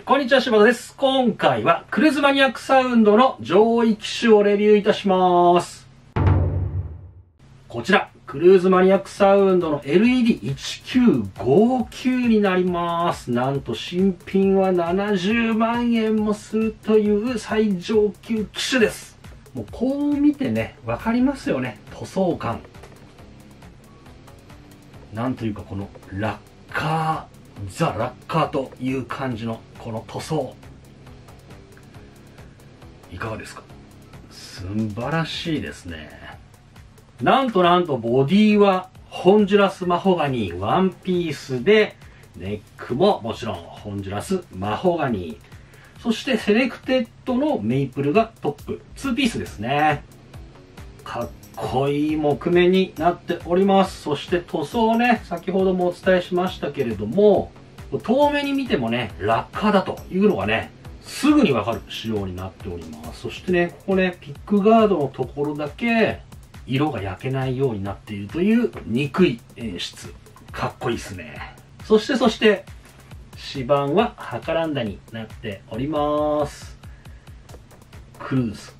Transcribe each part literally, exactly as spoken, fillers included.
こんにちは、柴田です。今回はクルーズマニアックサウンドの上位機種をレビューいたします。こちら、クルーズマニアックサウンドの エルイーディーいちきゅうごきゅう になります。なんと新品はななじゅうまんえんもするという最上級機種です。もうこう見てね、わかりますよね。塗装感。なんというかこのラッカー。ザ・ラッカーという感じのこの塗装いかがですか？素晴らしいですね。なんとなんとボディはホンジュラスマホガニーワンピースで、ネックももちろんホンジュラスマホガニー、そしてセレクテッドのメイプルがトップツーピースですね。かっこいい木目になっております。そして塗装ね、先ほどもお伝えしましたけれども、遠目に見てもね、ラッカーだというのがね、すぐにわかる仕様になっております。そしてね、ここね、ピックガードのところだけ、色が焼けないようになっているという憎い演出。かっこいいですね。そしてそして、指板はハカランダになっております。クルーズ。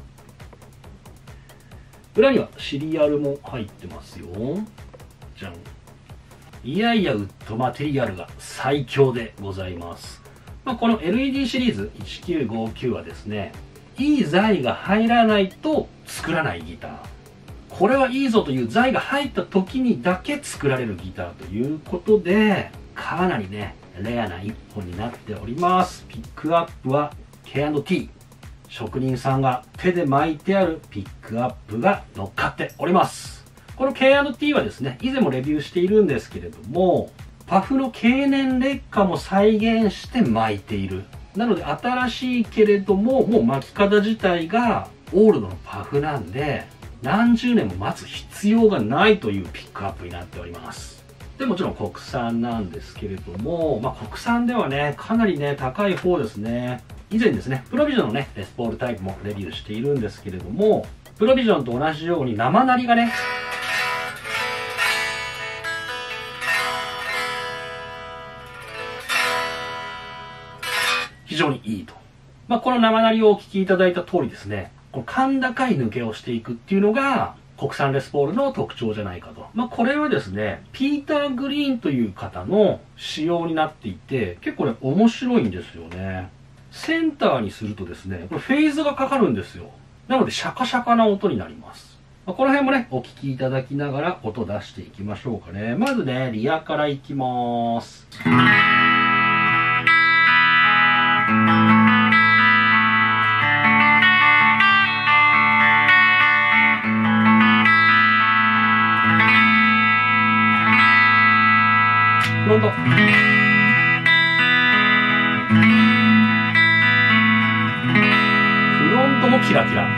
裏にはシリアルも入ってますよ。じゃん。いやいや、ウッドマテリアルが最強でございます。まあ、この エルイーディー シリーズいちきゅうごきゅうはですね、いい材が入らないと作らないギター。これはいいぞという材が入った時にだけ作られるギターということで、かなりね、レアな一本になっております。ピックアップは ケーアンドティー。職人さんが手で巻いてあるピックアップが乗っかっております。この ケーアンドティー はですね、以前もレビューしているんですけれども、パフの経年劣化も再現して巻いている。なので新しいけれども、もう巻き方自体がオールドのパフなんで、何十年も待つ必要がないというピックアップになっております。で、もちろん国産なんですけれども、まあ国産ではね、かなりね、高い方ですね。以前ですね、プロビジョンのね、レスポールタイプもレビューしているんですけれども、プロビジョンと同じように生鳴りがね、非常にいいと。まあ、この生鳴りをお聞きいただいた通りですね、この甲高い抜けをしていくっていうのが、国産レスポールの特徴じゃないかと。まあ、これはですね、ピーター・グリーンという方の仕様になっていて、結構ね、面白いんですよね。センターにするとですね、これフェーズがかかるんですよ。なのでシャカシャカな音になります。まあ、この辺もね、お聞きいただきながら音出していきましょうかね。まずね、リアからいきます。フロント。フロントもキラキラ。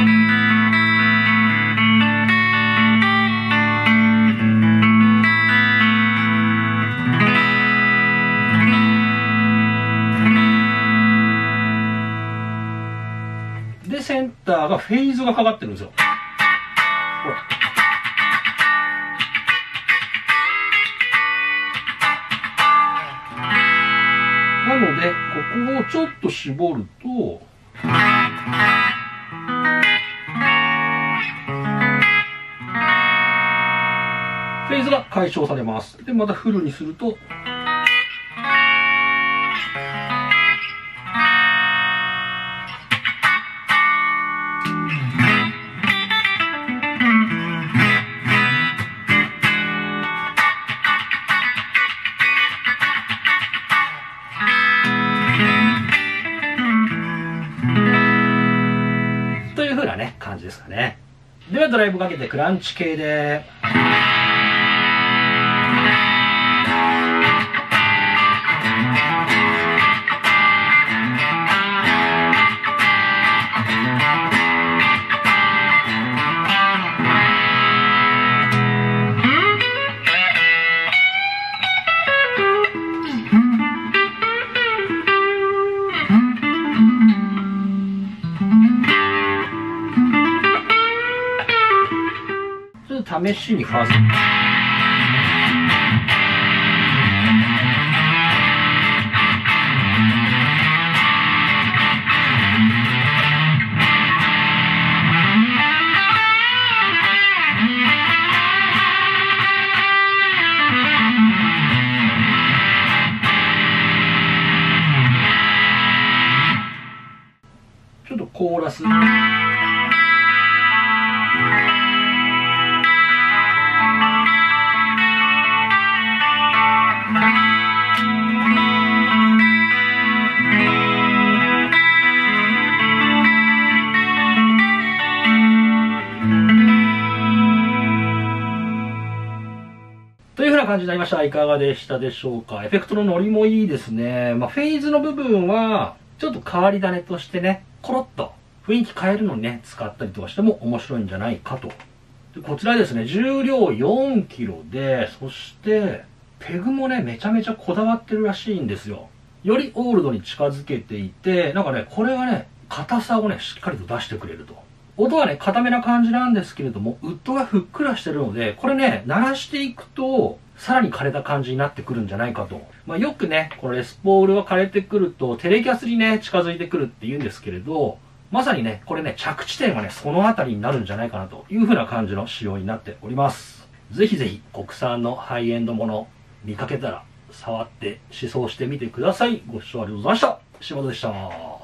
で、センターがフェイズがかかってるんですよ。ほら。なので、ここをちょっと絞ると、フェーズが解消されます。で、またフルにすると、という風なね、感じですかね。ではドライブかけてクランチ系で。試しにファースト。 コーラス。という風な感じになりました。いかがでしたでしょうか。エフェクトのノリもいいですね。まあ、フェーズの部分は、ちょっと変わり種としてね、コロッと雰囲気変えるのにね、使ったりとかしても面白いんじゃないかと。でこちらですね、重量よんキロで、そして、ペグもね、めちゃめちゃこだわってるらしいんですよ。よりオールドに近づけていて、なんかね、これがね、硬さをね、しっかりと出してくれると。音はね、硬めな感じなんですけれども、ウッドがふっくらしてるので、これね、鳴らしていくと、さらに枯れた感じになってくるんじゃないかと。まあ、よくね、このレスポールが枯れてくると、テレキャスにね、近づいてくるって言うんですけれど、まさにね、これね、着地点がね、そのあたりになるんじゃないかなという風な感じの仕様になっております。ぜひぜひ、国産のハイエンドもの、見かけたら、触って、試奏してみてください。ご視聴ありがとうございました。島田でした。